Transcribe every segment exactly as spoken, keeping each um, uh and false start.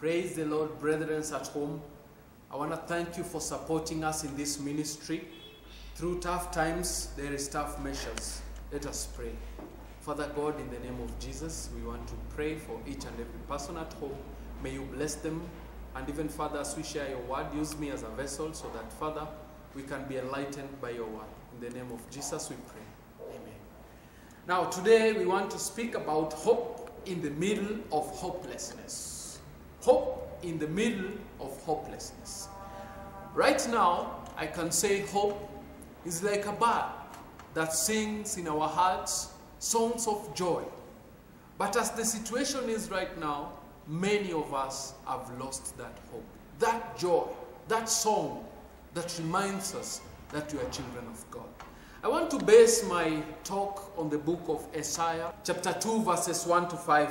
Praise the Lord, brethren at home. I want to thank you for supporting us in this ministry. Through tough times, there is tough measures. Let us pray. Father God, in the name of Jesus, we want to pray for each and every person at home. May you bless them. And even, Father, as we share your word, use me as a vessel so that, Father, we can be enlightened by your word. In the name of Jesus, we pray. Amen. Now, today we want to speak about hope in the middle of hopelessness. Hope in the middle of hopelessness. Right now, I can say hope is like a bird that sings in our hearts songs of joy. But as the situation is right now, many of us have lost that hope, that joy, that song that reminds us that we are children of God. I want to base my talk on the book of Isaiah, chapter two, verses one to five.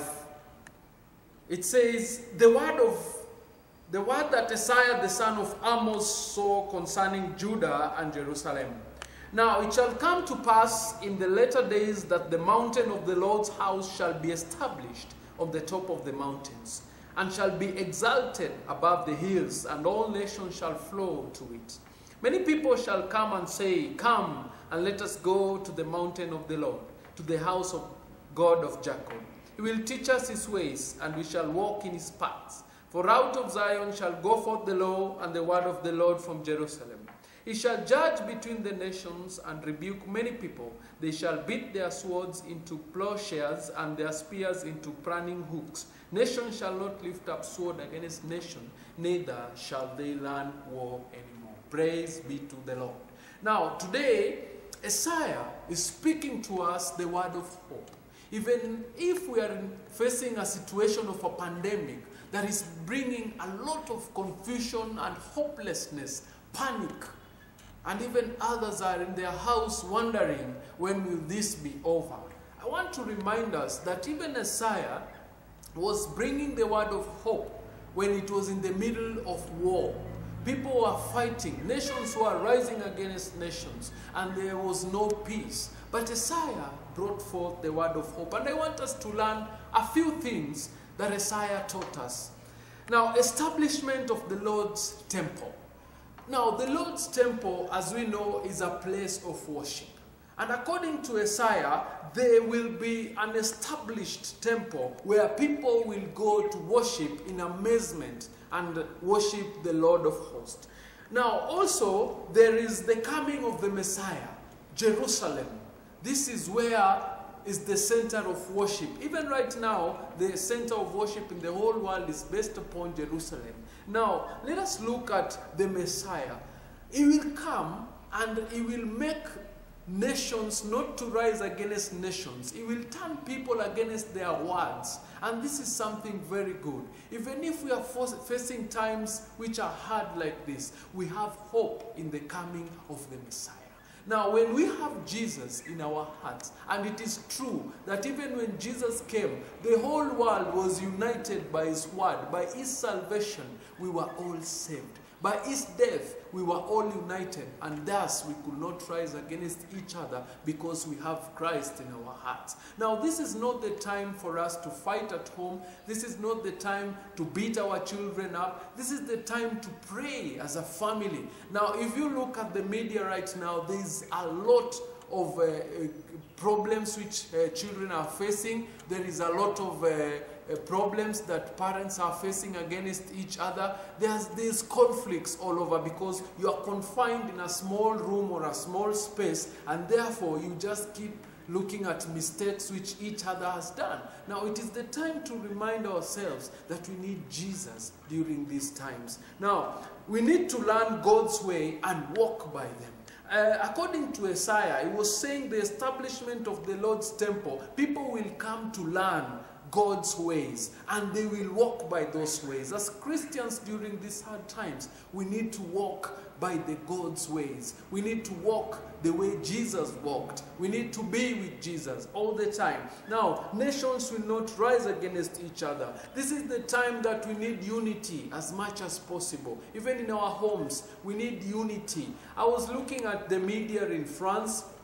It says, the word of the word that Isaiah the son of Amos saw concerning Judah and Jerusalem. Now it shall come to pass in the latter days that the mountain of the Lord's house shall be established on the top of the mountains, and shall be exalted above the hills, and all nations shall flow to it. Many people shall come and say, come, and let us go to the mountain of the Lord, to the house of God of Jacob. He will teach us his ways, and we shall walk in his paths. For out of Zion shall go forth the law and the word of the Lord from Jerusalem. He shall judge between the nations and rebuke many people. They shall beat their swords into plowshares and their spears into pruning hooks. Nation shall not lift up sword against nation, neither shall they learn war anymore. Praise be to the Lord. Now, today, Isaiah is speaking to us the word of hope. Even if we are facing a situation of a pandemic that is bringing a lot of confusion and hopelessness, panic, and even others are in their house wondering, when will this be over? I want to remind us that even Isaiah was bringing the word of hope when it was in the middle of war. People were fighting, nations were rising against nations, and there was no peace. But Isaiah brought forth the word of hope. And I want us to learn a few things that Isaiah taught us. Now, establishment of the Lord's temple. Now, the Lord's temple, as we know, is a place of worship. And according to Isaiah, there will be an established temple where people will go to worship in amazement and worship the Lord of hosts. Now, also, there is the coming of the Messiah, Jerusalem. This is where is the center of worship. Even right now, the center of worship in the whole world is based upon Jerusalem. Now, let us look at the Messiah. He will come and he will make nations not to rise against nations. He will turn people against their words. And this is something very good. Even if we are facing times which are hard like this, we have hope in the coming of the Messiah. Now, when we have Jesus in our hearts, and it is true that even when Jesus came, the whole world was united by his word, by his salvation, we were all saved. By his death, we were all united, and thus we could not rise against each other because we have Christ in our hearts. Now, this is not the time for us to fight at home. This is not the time to beat our children up. This is the time to pray as a family. Now, if you look at the media right now, there is a lot of uh, uh, problems which uh, children are facing. There is a lot of uh, uh, problems that parents are facing against each other. There's these conflicts all over because you are confined in a small room or a small space, and therefore you just keep looking at mistakes which each other has done. Now, it is the time to remind ourselves that we need Jesus during these times. Now, we need to learn God's way and walk by them. Uh, according to Isaiah, he was saying the establishment of the Lord's temple, people will come to learn God's ways, and they will walk by those ways. As Christians during these hard times, we need to walk by the God's ways. We need to walk the way Jesus walked. We need to be with Jesus all the time. Now, nations will not rise against each other. This is the time that we need unity as much as possible. Even in our homes, we need unity. I was looking at the media in France,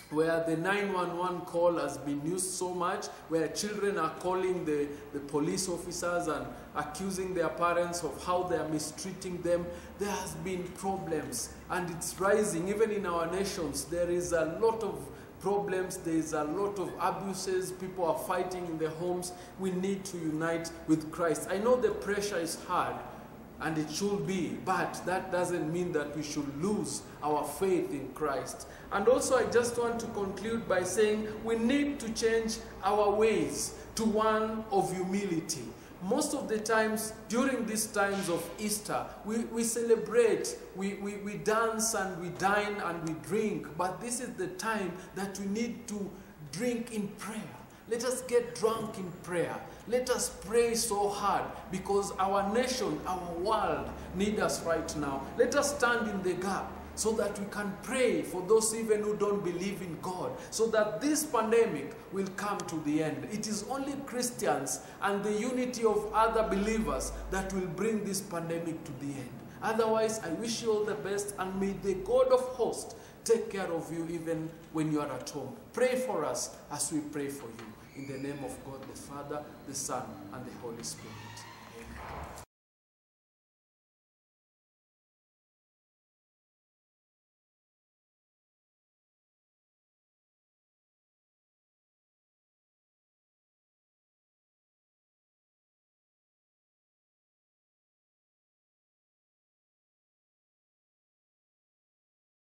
where the nine one one call has been used so much, where children are calling the, the police officers and accusing their parents of how they are mistreating them. There has been problems, and it's rising. Even in our nations, there is a lot of problems, there is a lot of abuses, people are fighting in their homes. We need to unite with Christ. I know the pressure is hard, and it should be, but that doesn't mean that we should lose our faith in Christ. And also, I just want to conclude by saying we need to change our ways to one of humility. Most of the times, during these times of Easter, we, we celebrate, we, we, we dance and we dine and we drink, but this is the time that we need to drink in prayer. Let us get drunk in prayer. Let us pray so hard, because our nation, our world need us right now. Let us stand in the gap so that we can pray for those even who don't believe in God, so that this pandemic will come to the end. It is only Christians and the unity of other believers that will bring this pandemic to the end. Otherwise, I wish you all the best, and may the God of hosts take care of you even when you are at home. Pray for us as we pray for you. In the name of God the Father, the Son, and the Holy Spirit.